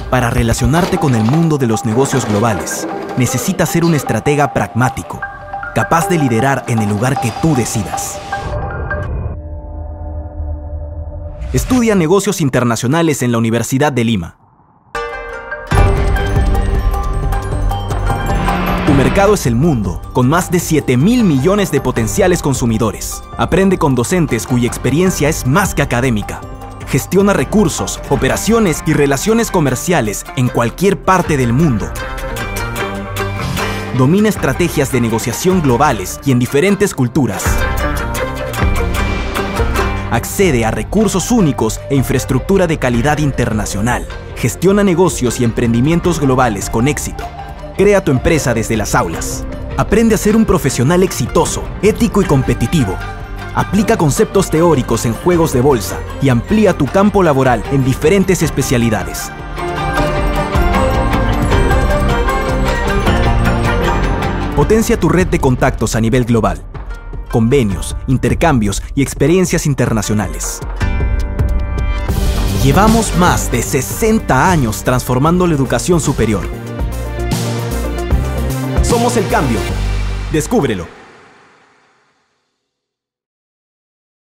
Para relacionarte con el mundo de los negocios globales, necesitas ser un estratega pragmático, capaz de liderar en el lugar que tú decidas. Estudia negocios internacionales en la Universidad de Lima. Tu mercado es el mundo, con más de 7.000 millones de potenciales consumidores. Aprende con docentes cuya experiencia es más que académica. Gestiona recursos, operaciones y relaciones comerciales en cualquier parte del mundo. Domina estrategias de negociación globales y en diferentes culturas. Accede a recursos únicos e infraestructura de calidad internacional. Gestiona negocios y emprendimientos globales con éxito. Crea tu empresa desde las aulas. Aprende a ser un profesional exitoso, ético y competitivo. Aplica conceptos teóricos en juegos de bolsa y amplía tu campo laboral en diferentes especialidades. Potencia tu red de contactos a nivel global. Convenios, intercambios y experiencias internacionales. Llevamos más de 60 años transformando la educación superior. Somos el cambio. Descúbrelo.